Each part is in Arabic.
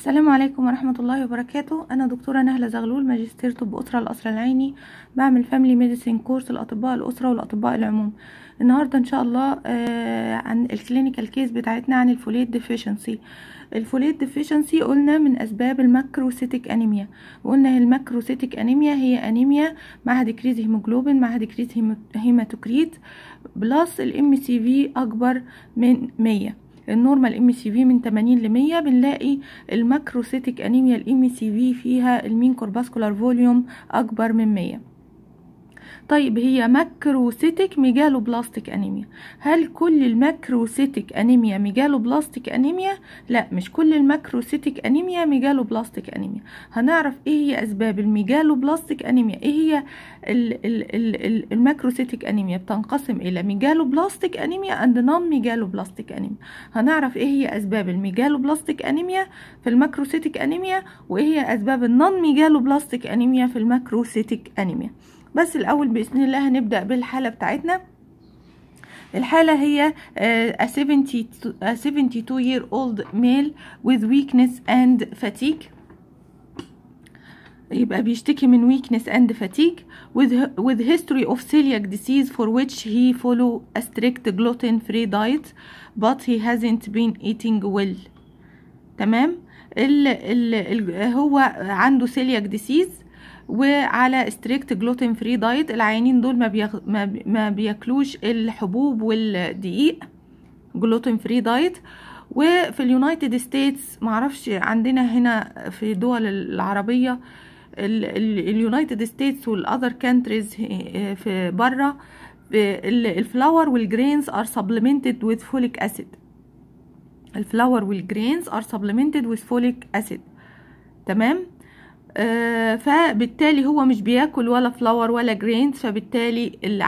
السلام عليكم ورحمة الله وبركاته. أنا دكتورة نهلة زغلول، ماجستير طب أسرة القصر العيني، بعمل فاميلي ميديسين كورس الأطباء الأسرة والأطباء العموم. النهاردة إن شاء الله عن الكلينيكال كيس بتاعتنا عن الفوليت ديفيشنسي. الفوليت ديفيشنسي قلنا من أسباب الماكروسيتك أنيميا، وقلنا الماكروسيتك أنيميا هي أنيميا مع ديكريز هيموجلوبين مع ديكريز هيماتوكريت بلس الام سي في أكبر من 100. النورمال ام سي في من 80 ل 100. بنلاقي الماكروسيتك انيميا الام سي في فيها المين كورباسكولار فوليوم اكبر من 100. طيب هي ماكروسيتك ميجالوبلاستيك انيميا. هل كل الماكروسيتك انيميا ميجالوبلاستيك انيميا؟ لا، مش كل الماكروسيتك انيميا ميجالوبلاستيك انيميا. هنعرف ايه هي اسباب الميجالوبلاستيك انيميا. ايه هي الماكروسيتك انيميا؟ بتنقسم الى ميجالوبلاستيك انيميا اند نون ميجالوبلاستيك انيميا. هنعرف ايه هي اسباب الميجالوبلاستيك انيميا في الماكروسيتك انيميا، وايه هي اسباب النون ميجالوبلاستيك انيميا في الماكروسيتك انيميا. بس الأول بإذن الله هنبدأ بالحالة بتاعتنا. الحالة هي a 72-year-old male with weakness and fatigue. يبقى بيشتكي من weakness and fatigue with history of celiac disease for which he follow a strict gluten-free diet but he hasn't been eating well. تمام. هو عنده celiac disease وعلى ستريكت جلوتين فري دايت. العيانين دول ما بياكلوش الحبوب والدقيق، جلوتين فري دايت. وفي اليونايتد ستيتس، معرفش عندنا هنا في دول العربية اليونايتد ستيتس والاذر كانتريز في بره، الفلاور والجرينز ار سبلمنتد with فوليك اسيد. الفلاور والجرينز ار سبلمنتد with فوليك اسيد. تمام. فبالتالي هو مش بياكل ولا فلاور ولا جرينز، فبالتالي اللي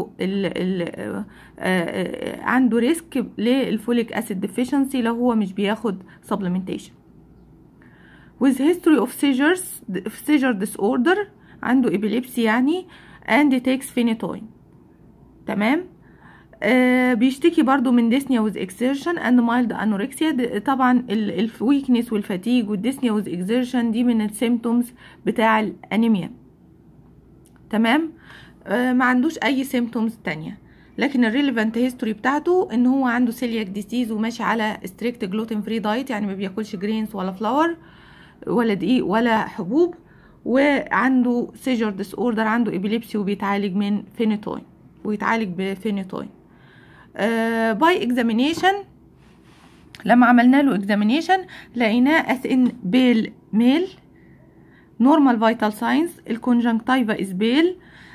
عنده ريسك للفوليك اسيد ديفيشنسي لو هو مش بياخد supplementation. with history of seizure disorder، عنده epilepsy يعني، and takes phenytoin. تمام. بيشتكي برضو من dyspnea with exertion and mild anorexia. طبعا الويكنس والفاتيج والdyspnea with exertion دي من السيمتومز بتاع الانيميا. تمام. ما عندوش اي سيمتومز تانية، لكن الريليفانت هيستوري بتاعته ان هو عنده سيلياك ديزيز وماشي على ستريكت جلوتين فري دايت، يعني ما بياكلش جرينز ولا فلاور ولا دقيق ولا حبوب، وعنده سيجر ديس اوردر، عنده ابيليبسي وبيتعالج من فينيتوين، ويتعالج بفينيتوين. باي اكزامينيشن، لما عملنا له اكزامينيشن لقيناه as in pale male, normal vital signs, الكونجنكتيفا is pale.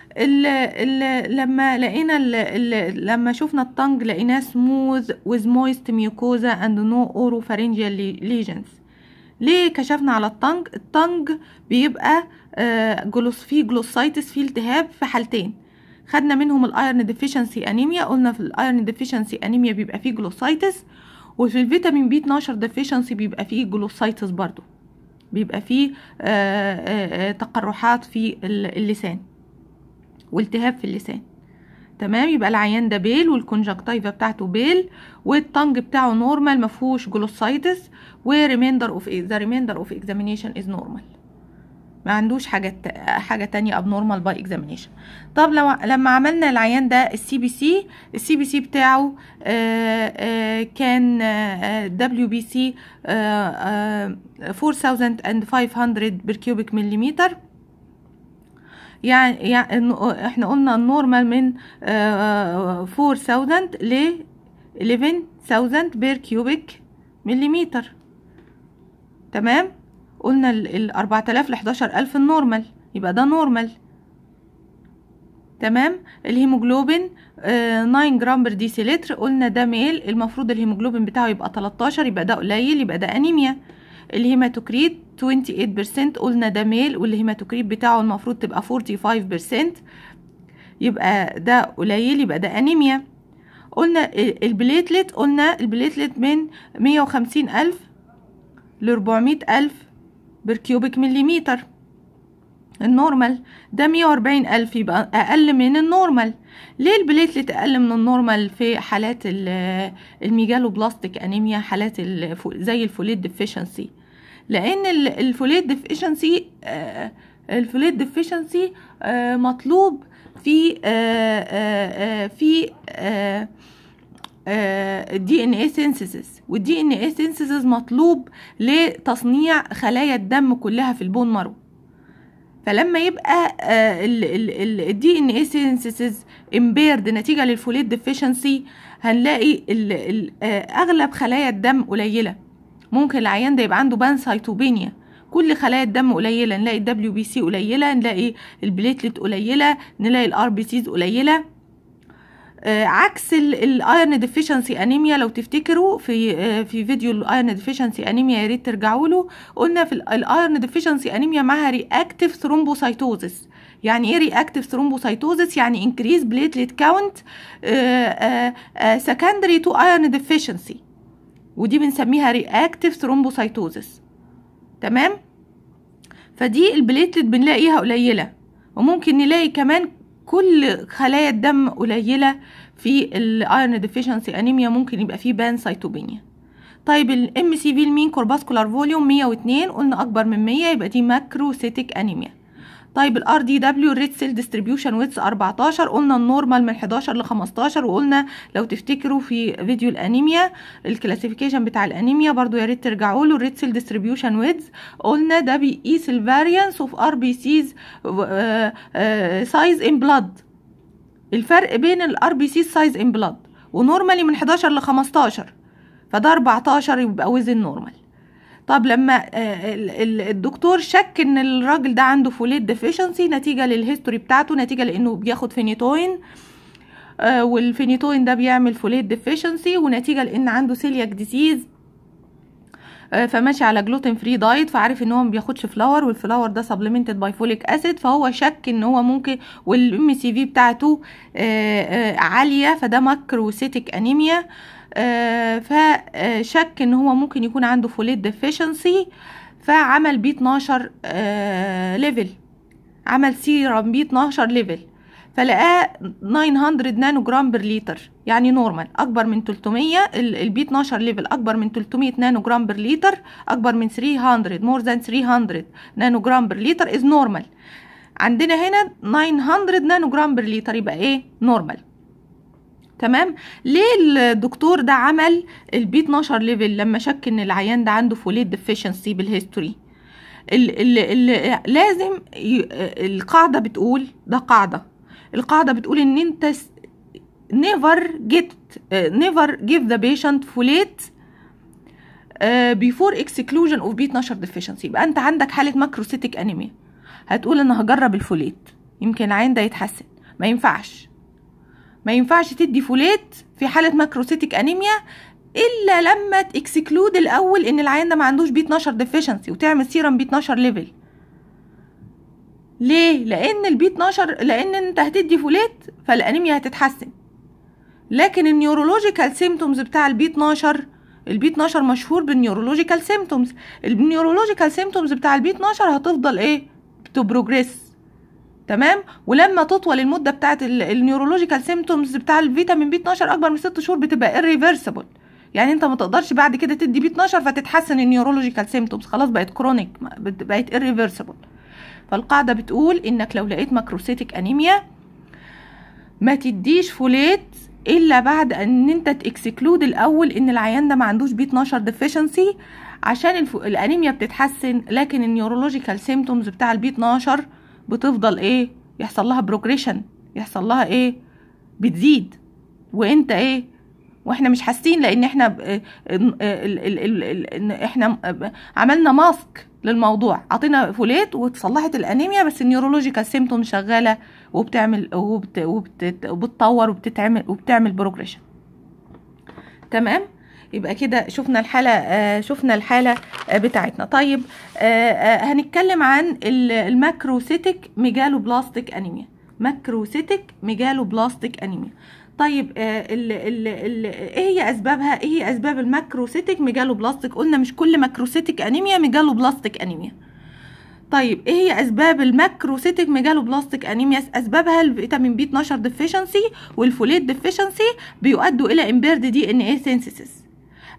لما شفنا التنج لقيناه smooth with moist mucosa and no oropharyngeal lesions. ليه كشفنا على التنج بيبقى فيه جلوسايتس، فيه التهاب في حالتين. خدنا منهم الايرن ديفيشنسي انيميا، قلنا في الايرن ديفيشنسي انيميا بيبقى فيه جلوسايتس، وفي الفيتامين بي 12 ديفيشنسي بيبقى فيه جلوسايتس برضو، بيبقى فيه تقرحات في اللسان والتهاب في اللسان. تمام. يبقى العيان ده بيل والكونجكتيفا بتاعته بيل والتنج بتاعه نورمال مفهوش جلوسايتس، وريميندر اوف اكزامينيشن از نورمال، ما عندوش حاجه تانية abnormal by examination. طب لما عملنا العيان ده السي بي سي بتاعه كان WBC 4500 بير كيوبيك مليمتر. يعني احنا قلنا النورمال من 4000 ل 11000 بير كيوبيك مليمتر. تمام. قلنا 4000 ل 11000 النورمال، يبقى ده نورمال. تمام. الهيموجلوبين 9 جرام بر ديسيلتر، قلنا ده ميل، المفروض الهيموجلوبين بتاعه يبقى 13، يبقى ده قليل، يبقى ده انيميا. الهيماتوكريت 28%، قلنا ده ميل والهيماتوكريت بتاعه المفروض تبقى 45%، يبقى ده قليل، يبقى ده انيميا. قلنا البليتلت من 150,000 ل 400,000 بالكيوبيك مليمتر النورمال، ده 140,000، يبقى اقل من النورمال. ليه البليتلت اقل من النورمال في حالات الميجالوبلاستيك انيميا، حالات زي الفوليت ديفيشنسي؟ لان الفوليت ديفيشنسي مطلوب في الدي ان اي سينثيسيس، والدي ان اي سينثيسيس مطلوب لتصنيع خلايا الدم كلها في البون مارو. فلما يبقى الدي ان اي سينثيسيس امبيرد نتيجه للفوليت ديفيشنسي، هنلاقي اغلب خلايا الدم قليله. ممكن العيان ده يبقى عنده بانسايتوبينيا، كل خلايا الدم قليله، نلاقي الدبليو بي سي قليله، نلاقي البليتلت قليله، نلاقي الار بي سيز قليله. عكس الايرن ديفيشنسي انيميا، لو تفتكروا في فيديو الايرن ديفيشنسي انيميا يا ريت ترجعوا له، قلنا في الايرن ديفيشنسي انيميا معاها رياكتيف ثرومبوسايتوزس. يعني ايه رياكتيف ثرومبوسايتوزس؟ يعني انكريز بليتلت كاونت سكندري تو ايرن ديفيشنسي، ودي بنسميها رياكتيف ثرومبوسايتوزس. تمام؟ فدي البليتلت بنلاقيها قليله، وممكن نلاقي كمان كل خلايا الدم قليله في الايرن ديفيشنسي انيميا، ممكن يبقى فيه بانسايتوبينيا. طيب الام سي في المين كورباسكولار فوليوم 102، قلنا اكبر من 100 يبقى دي ماكروسيتك انيميا. طيب الار دي دبليو الريد سيل ديستريبيوشن ويتس 14، قلنا النورمال من 11 ل 15، وقلنا لو تفتكروا في فيديو الانيميا الكلاسيفيكيشن بتاع الانيميا برضو يا ريت ترجعوا له. الريد سيل ديستريبيوشن ويتس قلنا ده بيقيس الفاريانس اوف ار بي سيز سايز ان بلاد، الفرق بين الار بي سيز سايز ان بلاد، ونورمالي من 11 ل 15، فده 14 يبقى وزن نورمال. طب لما الدكتور شك ان الراجل ده عنده فوليت ديفيشنسي نتيجه للهيستوري بتاعته، نتيجه لانه بياخد فينيتوين، والفينيتوين ده بيعمل فوليت ديفيشنسي، ونتيجه لان عنده سيلياك ديزيز فماشي على جلوتين فري دايت، فعارف ان هو ما بياخدش فلاور، والفلاور ده سبلمنتد باي فوليك اسيد، فهو شك ان هو ممكن، والام سي في بتاعته عاليه، فده ماكروسيتك انيميا. فشك ان هو ممكن يكون عنده فوليت ديفيشنسي، فعمل بي 12 ليفل، عمل سيرم بي 12 ليفل، فلقاه 900 نانو جرام بر لتر، يعني نورمال، اكبر من 300. البي 12 ليفل اكبر من 300 نانو جرام بر لتر، اكبر من 300 مور ذان 300 نانو جرام بر لتر از نورمال. عندنا هنا 900 نانو جرام بر لتر، يبقى ايه؟ نورمال. تمام. ليه الدكتور ده عمل البي 12 ليفل لما شك ان العيان ده عنده فوليت ديفيشنسي بالهيستوري؟ لازم القاعده بتقول، ده قاعده، القاعده بتقول ان انت never give the patient folate before exclusion of B12 deficiency. يبقى انت عندك حاله ماكروسيتك انيميا، هتقول انا هجرب الفوليت يمكن العيان ده يتحسن. ما ينفعش تدي فوليت في حاله ماكروسيتك انيميا الا لما تكسكلود الاول ان العيان ده ما عندوش بي 12 ديفيشنسي، وتعمل سيرم بي 12 ليفل. ليه؟ لان البي 12، لان انت هتدي فوليت فالانيميا هتتحسن، لكن النيورولوجيكال سيمتومز بتاع البي 12، البي 12 مشهور بالنيورولوجيكال سيمتومز، النيورولوجيكال سيمتومز بتاع البي 12 هتفضل ايه؟ بتبروجريس. تمام. ولما تطول المده بتاعه النيورولوجيكال سيمتومز بتاع الفيتامين بي 12 اكبر من 6 شهور بتبقى irreversible، يعني انت ما تقدرش بعد كده تدي بي 12 فتتحسن النيورولوجيكال سيمتومز، خلاص بقت كرونيك، بقت irreversible. فالقاعده بتقول انك لو لقيت ماكروسيتك انيميا ما تديش فوليت الا بعد ان انت تكسكلود الاول ان العيان ده ما عندوش بي 12 ديفيشنسي، عشان الانيميا بتتحسن، لكن النيورولوجيكال سيمتومز بتاع البي 12 بتفضل ايه؟ يحصل لها بروجريشن، يحصل لها ايه؟ بتزيد، وانت ايه؟ واحنا مش حاسين، لان احنا احنا عملنا ماسك للموضوع، عطينا فوليت وتصلحت الانيميا، بس النيورولوجيكال سيمتوم شغاله وبتعمل وبتطور وبتعمل بروجريشن. تمام. يبقى كده شفنا الحاله بتاعتنا. طيب هنتكلم عن الماكروسيتك ميجالوبلاستيك انيميا. ماكروسيتك ميجالوبلاستيك انيميا. طيب ايه هي اسبابها؟ ايه هي اسباب الماكروسيتك ميجالوبلاستيك؟ قلنا مش كل ماكروسيتك انيميا ميجالوبلاستيك انيميا. طيب ايه هي اسباب الماكروسيتك ميجالوبلاستيك انيميا؟ اسبابها الفيتامين بي 12 ديفيشنسي والفوليت ديفيشنسي بيؤدوا الى امبيرد دي ان اي سينثيسيس،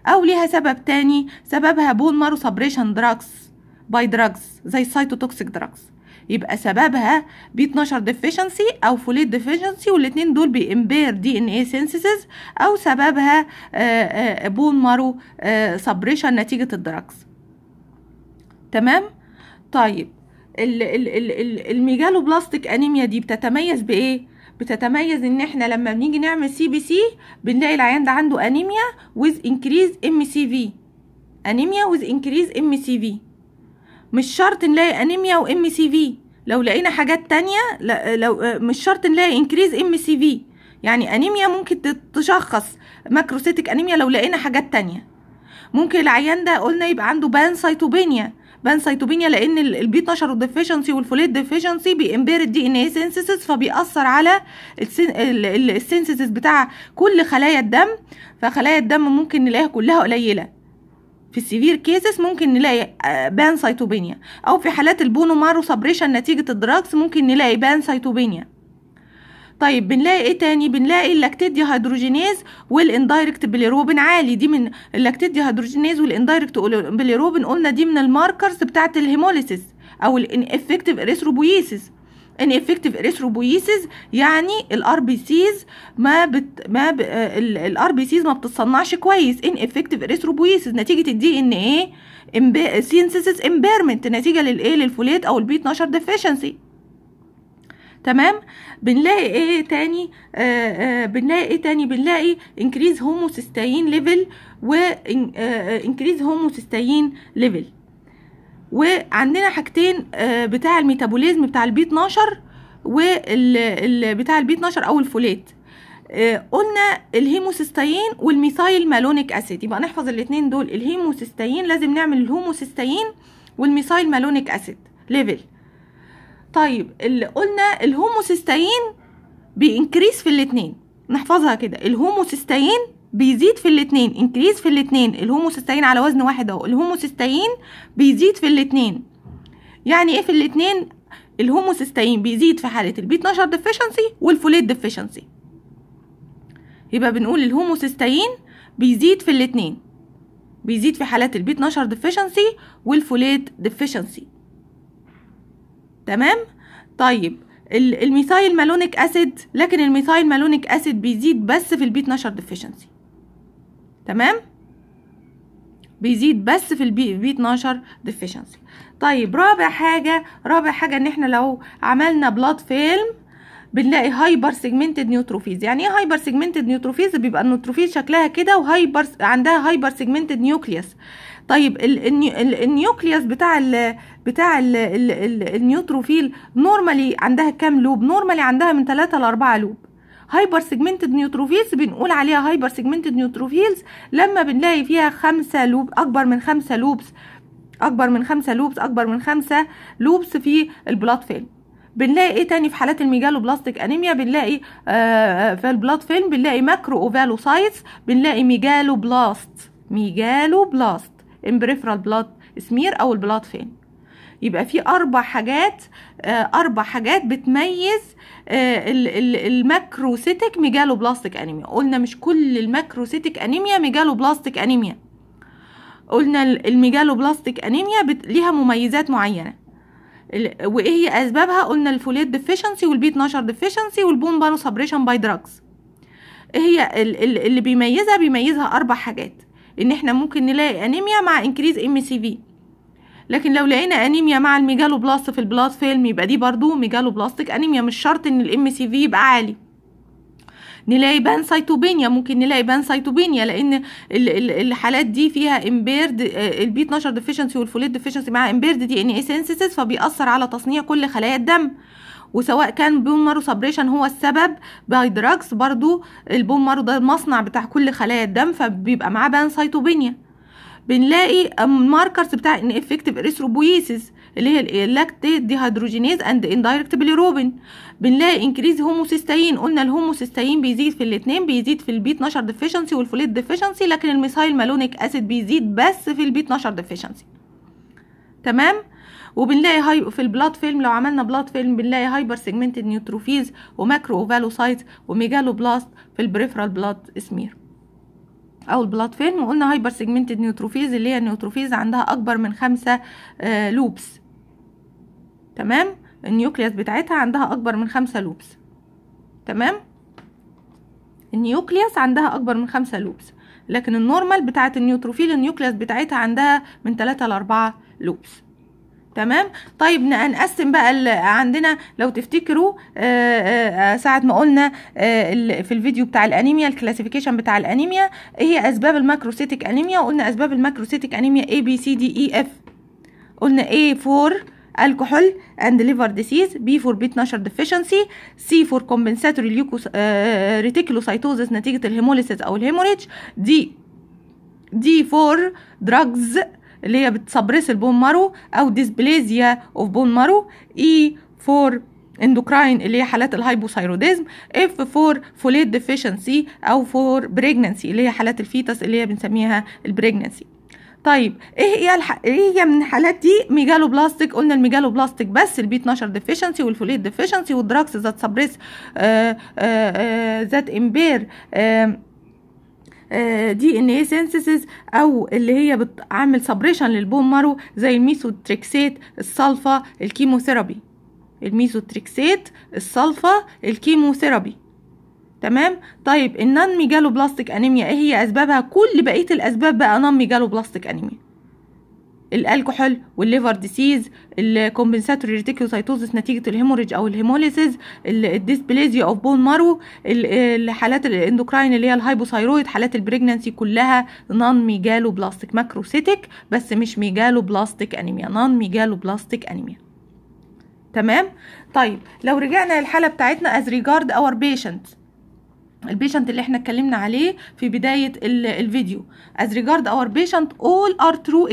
او ليها سبب تاني، سببها بون مارو سبريشن دراجز باي دراجز زي السايتوتوكسيك دراجز، يبقى سببها B12 ديفيشنسي او فوليت ديفيشنسي، والاتنين دول بيمبير DNA سينثيسيس، او سببها بون مارو سبريشن نتيجة الدراجز. تمام. طيب الميجالوبلاستيك انيميا دي بتتميز بايه؟ بتتميز ان احنا لما بنيجي نعمل CBC بنلاقي العيان ده عنده انيميا with increase MCV، انيميا with increase MCV. مش شرط نلاقي انيميا وMCV، لو لقينا حاجات تانية لو مش شرط نلاقي increase MCV، يعني انيميا ممكن تشخص ماكروسيتك انيميا لو لقينا حاجات تانية. ممكن العيان ده قلنا يبقى عنده بانسايتوبينيا لان البي 12 ديفيشنسي والفوليت ديفيشنسي بيمبير DNA سينثيسيس، فبيأثر على السينثيسيس بتاع كل خلايا الدم، فخلايا الدم ممكن نلاقيها كلها قليله. في السيفير كيسز ممكن نلاقي بانسايتوبينيا، او في حالات البونو مارو سبريشن نتيجه الدراكس ممكن نلاقي بانسايتوبينيا. طيب بنلاقي ايه تاني؟ بنلاقي اللاكتيت ديهيدروجينيز والاندايركت بيليروبين عالي. دي من اللاكتيت ديهيدروجينيز والاندايركت بيليروبين قلنا دي من الماركرز بتاعه الهيموليسيس او الانفكتيف اريثروبويسيس. انفكتيف اريثروبويسيس يعني الار بي سيز الار بي سيز ما بتتصنعش كويس. انفكتيف اريثروبويسيس نتيجه الدي ان ايه سينثيسيس امبيرمنت نتيجه للايه للفوليت او البي 12 ديفيشنسي. تمام. بنلاقي ايه تاني؟ بنلاقي انكريز هوموسيستاين ليفل انكريز هوموسيستاين ليفل. وعندنا حاجتين بتاع الميتابوليزم بتاع البي 12 بتاع البي 12 او الفوليت. قلنا الهيموسيستاين والميثايل مالونيك اسيد، يبقى نحفظ الاثنين دول. الهيموسيستاين لازم نعمل الهوموسيستاين والميثايل مالونيك اسيد ليفل. طيب اللي قلنا الهوموسيستاين بينكريز في الاثنين، نحفظها كده. الهوموسيستاين بيزيد في الاثنين، انكريز في الاثنين. الهوموسيستاين على وزن واحد اهو، الهوموسيستاين بيزيد في الاثنين. يعني ايه في الاثنين؟ الهوموسيستاين بيزيد في حاله البي 12 ديفيشنسي والفوليت ديفيشنسي. يبقى بنقول الهوموسيستاين بيزيد في الاثنين، بيزيد في حالات البي 12 ديفيشنسي والفوليت ديفيشنسي. تمام. طيب الميثايل مالونيك اسيد، لكن الميثايل مالونيك اسيد بيزيد بس في البي 12 ديفيشنسي. تمام، بيزيد بس في البي 12 ديفيشنسي. طيب رابع حاجه ان احنا لو عملنا بلاد فيلم بنلاقي هايبر سيجمنتد نيوتروفيلز. يعني ايه هايبر سيجمنتد نيوتروفيلز؟ بيبقى النيوتروفيل شكلها كده وهايبر عندها هايبر سيجمنتد نيوكليوس. طيب النيوكليوس بتاع النيوتروفيل نورمالي عندها كام لوب؟ نورمالي عندها من 3 ل 4 لوب. هايبر سيجمنتد نيوتروفيلز بنقول عليها هايبر سيجمنتد نيوتروفيلز لما بنلاقي فيها 5 لوب، اكبر من 5 لوبس في البلاد فيلم. بنلاقي ايه تاني في حالات الميجالوبلاستيك انيميا؟ بنلاقي في البلاد فيلم بنلاقي ماكرو اوفالوسايتس، بنلاقي ميجالوبلاست ان بريفرال بلاد سمير او البلاد فيلم. يبقى في 4 حاجات بتميز الماكروسيتك ميجالوبلاستيك انيميا. قلنا مش كل الماكروسيتك انيميا ميجالوبلاستيك انيميا، قلنا الميجالوبلاستيك انيميا ليها مميزات معينه. وايه هي اسبابها؟ قلنا الفوليت ديفيشنسي والبي 12 ديفيشنسي والبون مارو سبريشن باي دراجز. ايه هي اللي بيميزها 4 حاجات. ان احنا ممكن نلاقي انيميا مع انكريز MCV، لكن لو لقينا انيميا مع الميجالوبلاست في البلاد فيلم يبقى دي برضو ميجالوبلاستيك انيميا، مش شرط ان الMCV يبقى عالي. نلاقي بانسايتوبينيا، ممكن نلاقي بانسايتوبينيا لان الحالات دي فيها امبيرد البي 12 ديفيشنسي والفوليت ديفيشنسي مع امبيرد DNA سينثيسيس، فبيأثر على تصنيع كل خلايا الدم. وسواء كان بون مارو سبريشن هو السبب باي دراجز، برضو البون مارو ده المصنع بتاع كل خلايا الدم، فبيبقى معاه بانسايتوبينيا. بنلاقي ماركرز بتاع انفكتيف اريثروبويسيس اللي هي اللاكتيت ديهيدروجينيز اند اندايركت بيليروبين. بنلاقي انكريز هوموسيستاين، قلنا الهوموسيستاين بيزيد في الاثنين، بيزيد في البي 12 ديفيشنسي والفوليت ديفيشنسي، لكن الميثايل مالونيك اسيد بيزيد بس في البي 12 ديفيشنسي. تمام. وبنلاقي في البلاد فيلم، لو عملنا بلاد فيلم بنلاقي هايبر سيجمنتد نيوتروفيلز وماكرو اوفالوسايتس وميجالوبلاست في البريفرال بلاد سمير. او البلاد فيلم. وقلنا هايبر سيجمنتد نيوتروفيلز اللي هي النيوتروفيلز عندها اكبر من 5 لوبس. تمام، النيوكليوس بتاعتها عندها اكبر من 5 لوبس. تمام، النيوكليوس عندها اكبر من 5 لوبس، لكن النورمال بتاعت النيوتروفيل النيوكليوس بتاعتها عندها من 3 ل 4 لوبس. تمام. طيب نقسم بقى عندنا لو تفتكروا ساعة ما قلنا في الفيديو بتاع الانيميا الكلاسيفيكيشن بتاع الانيميا ايه هي اسباب الماكروسيتك انيميا. قلنا اسباب الماكروسيتك انيميا A B C D E F. قلنا A for alcohol and liver disease, B for B12 deficiency, C for compensatory reticulocytosis نتيجة الهيموليسيس او الهيموريج، D for drugs اللي هي بتسبرس البون مارو او ديسبليزيا اوف بون مارو، E for endocrine اللي هي حالات الهايبوثايروديزم، F for folate deficiency او for pregnancy اللي هي حالات الفيتس اللي هي بنسميها البريجنانسي. طيب ايه هي من الحالات دي؟ ميجالوبلاستيك. قلنا الميجالوبلاستيك بس، البي 12 ديفيشنسي والفوليت ديفيشنسي والدراكس ذات سبريس ذات امبير دي ان اي سينثيسيس او اللي هي بتعمل سبريشن للبون مارو زي الميثوتريكسات، السلفا، الكيموثيرابي. الميثوتريكسات، السلفا، الكيموثيرابي. تمام. طيب النون ميجالوبلاستيك انيميا ايه هي اسبابها؟ كل بقيه الاسباب بقى نون ميجالوبلاستيك انيميا. الالكحول والليفر ديسيز، الكومبنساتوري ريتيكوسايتوزس نتيجه الهيموريج او الهيموليسيس، الديسبليزيا اوف بون مارو، الحالات الاندوكراين اللي هي الهايبوثايرويد، حالات البريجنانسي كلها نون ميجالوبلاستيك ماكروسيتك بس مش ميجالوبلاستيك انيميا، نون ميجالوبلاستيك انيميا. تمام. طيب لو رجعنا للحاله بتاعتنا as regard our patient، البيشنت اللي احنا اتكلمنا عليه في بداية الفيديو، as regard our patient all are true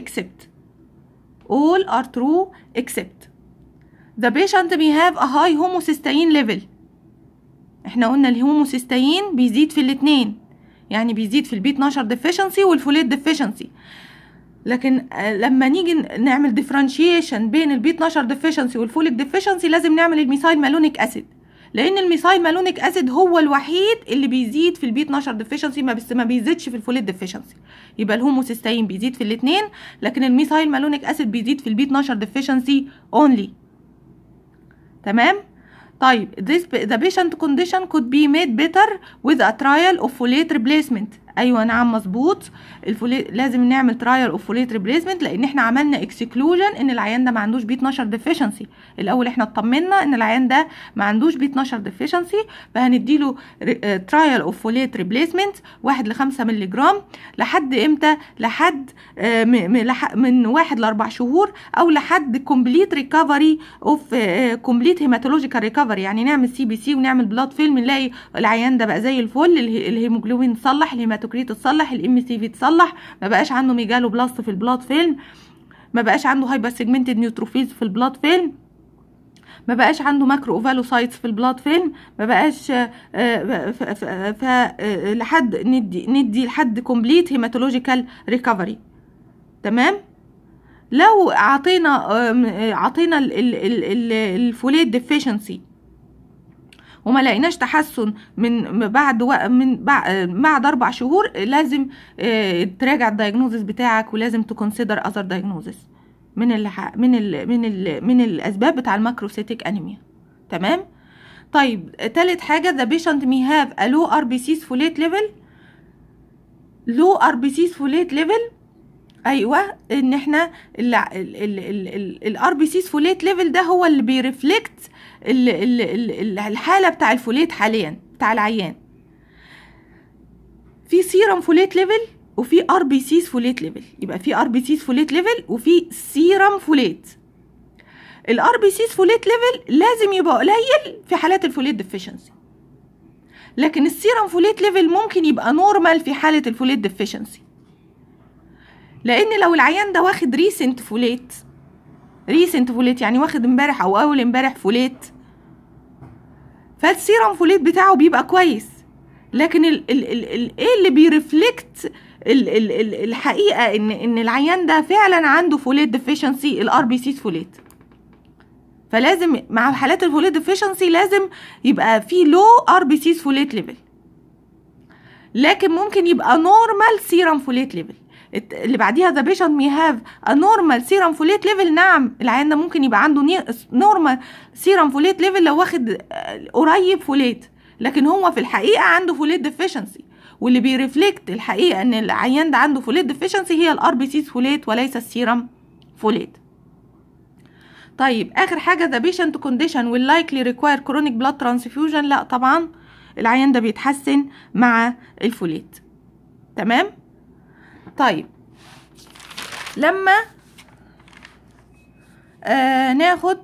except the patient may have a high homocysteine level. احنا قلنا الهوموسيستين بيزيد في الاتنين، يعني بيزيد في البي 12 deficiency والفوليت deficiency، لكن لما نيجي نعمل differentiation بين البي 12 deficiency والفوليت deficiency لازم نعمل الميثايل مالونيك اسيد، لان الميثايل مالونيك اسيد هو الوحيد اللي بيزيد في البي 12 ديفيشنسي بس ما بيزيدش في الفوليت ديفيشنسي. يبقى الهوموسيستين بيزيد في الاثنين، لكن الميثايل مالونيك اسيد بيزيد في البي 12 ديفيشنسي اونلي. تمام. طيب the patient condition could be made better with a trial of folate replacement. ايوه نعم مظبوط، الفوليت لازم نعمل ترايل اوف فوليت ريبليسمنت، لان احنا عملنا اكسكلوجن ان العيان ده ما عندوش بي 12 ديفيشنسي. الاول احنا اطمنا ان العيان ده ما عندوش بي 12 ديفيشنسي، فهنديله ترايل اوف فوليت ريبليسمنت 1 ل 5 مللي جرام لحد امتى؟ لحد من 1 ل 4 شهور او لحد كومبليت ريكفري اوف كومبليت هيماتولوجيكال ريكفري، يعني نعمل سي بي سي ونعمل بلاد فيلم نلاقي العيان ده بقى زي الفل، الهيموجلوبين اتصلح، الهيماتوكريت اتصلح، الام سي في اتصلح، ما بقاش عنده ميجالوبلاست في البلاد فيلم، ما بقاش عنده هايبر سيجمنتد نيوتروفيلز في البلاد فيلم، ما بقاش عنده ماكرو اوفالوسايتس في البلاد فيلم، ما بقاش لحد ندي لحد كومبليت هيماتولوجيكال ريكفري. تمام. لو عطينا الفوليت ديفيشنسي وما لقيناش تحسن من بعد 4 شهور، لازم تراجع الدايجنوزس بتاعك، ولازم تكونسيدر اذر دايجنوزس من الاسباب بتاع الماكروسيتك انيميا. تمام. طيب تالت حاجه the patient may have a low RBC's folate level. low RBC's folate level، ايوه ان احنا الRBC's folate level ده هو اللي بيرفلكت الحاله بتاع الفوليت حاليا بتاع العيان. في سيرم فوليت ليفل وفي ار بي سيز فوليت ليفل، يبقى في ار بي سيز فوليت ليفل وفي سيرم فوليت. الار بي سيز فوليت ليفل لازم يبقى قليل في حالات الفوليت ديفيشنسي، لكن السيرم فوليت ليفل ممكن يبقى نورمال في حاله الفوليت ديفيشنسي، لان لو العيان ده واخد ريسنت فوليت يعني واخد امبارح او اول امبارح فوليت، فالسيرم فوليت بتاعه بيبقى كويس، لكن ايه اللي بيرفلكت الحقيقه ان العيان ده فعلا عنده فوليت ديفيشنسي؟ الار بي سيز فوليت. فلازم مع حالات الفوليت ديفيشنسي لازم يبقى في لو ار بي سيز فوليت ليفل. لكن ممكن يبقى نورمال سيرم فوليت ليفل. اللي بعديها the patient may have a normal serum folate level. نعم العيان ده ممكن يبقى عنده normal serum folate level لو واخد قريب فوليت، لكن هو في الحقيقة عنده فوليت deficiency، واللي بيرفلكت الحقيقة ان العيان ده عنده فوليت deficiency هي الار بي سيز فوليت وليس السيرم فوليت. طيب اخر حاجة the patient condition will likely require chronic blood transfusion. لا طبعا العيان ده بيتحسن مع الفوليت. تمام. طيب لما ناخد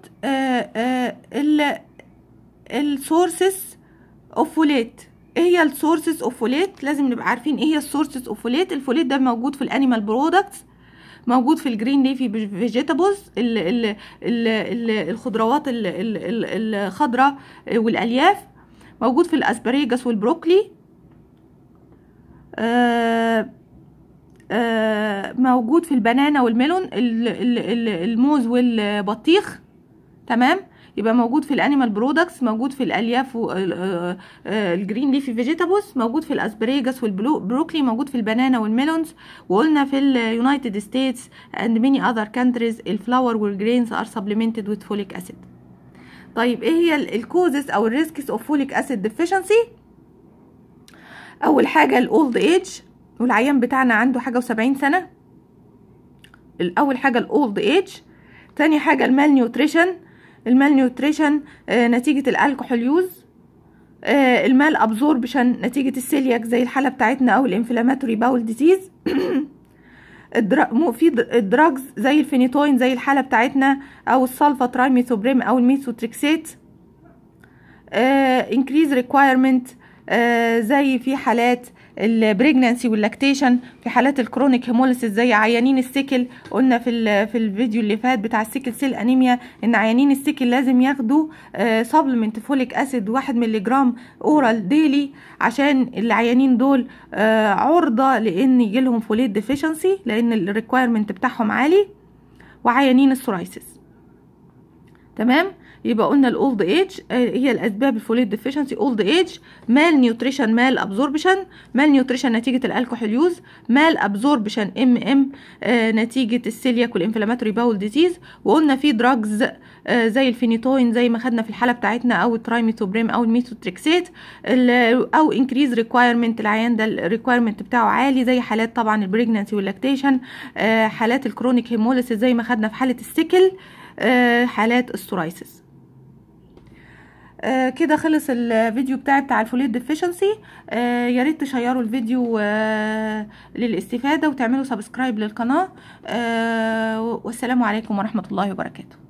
السورسز اوف فوليت. ايه هي السورسز اوف فوليت؟ لازم نبقى عارفين ايه هي السورسز اوف فوليت. الفوليت ده موجود في الانيمال برودكتس، موجود في الجرين ليفي فيجيتابلز، الخضروات الخضراء والالياف، موجود في الاسبريجاس والبروكلي، موجود في البنانا والميلون، الموز والبطيخ. تمام. يبقى موجود في الانيمال برودكتس، موجود في الالياف والجرين ليفي فيجيتابلز، موجود في الاسبريجاس والبروكلي، موجود في البنانا والميلونز. وقلنا في اليونايتد ستيتس and many other countries الفلاور والجرينز are supplemented with folic acid. طيب ايه هي الكوزز او الريسكس اوف فوليك اسيد ديفيشنسي؟ اول حاجه الاولد ايج، والعيان بتاعنا عنده حاجه و70 سنه. اول حاجه الاولد ايج. تاني حاجه المال نيوتريشن. المال نيوتريشن نتيجه الالكحول يوز. المال ابزوربشن نتيجه السيلياك زي الحاله بتاعتنا او الانفلاماتوري باول ديزيز. في الدراجز زي الفينيتوين زي الحاله بتاعتنا، او السلفا ترايميثوبريم او الميثوتريكسات. increase requirement زي في حالات البريجنانسي واللاكتيشن، في حالات الكرونيك هيموليسيس زي عيانين السيكل. قلنا في الفيديو اللي فات بتاع السيكل سيل انيميا ان عيانين السيكل لازم ياخدوا سبلمنت فوليك اسيد 1 ملغ اورال ديلي، عشان العيانين دول عرضه لان يجيلهم فوليت ديفيشنسي لان الريكوايرمنت بتاعهم عالي. وعيانين السورايسيس. تمام. يبقى قلنا الاولد ايج هي الاسباب الفوليت ديفيشنسي. اولد ايج، مال نيوتريشن، مال ابزوربشن. مال نيوتريشن نتيجه الالكحول يوز، مال ابزوربشن نتيجه السيلياك والانفلاماتوري باول ديزيز. وقلنا في دراجز زي الفينيتوين زي ما خدنا في الحاله بتاعتنا، او الترايميثوبريم او الميثوتريكسات، او انكريز ريكوايرمنت، العيان ده الريكوايرمنت بتاعه عالي زي حالات طبعا البريجنانسي واللاكتيشن، حالات الكرونيك هيموليسيس زي ما خدنا في حاله السيكل، حالات السورايسيس. كده خلص الفيديو بتاع الفوليت ديفيشنسي. يا ريت تشيروا الفيديو للاستفادة وتعملوا سبسكرايب للقناة. والسلام عليكم ورحمة الله وبركاته.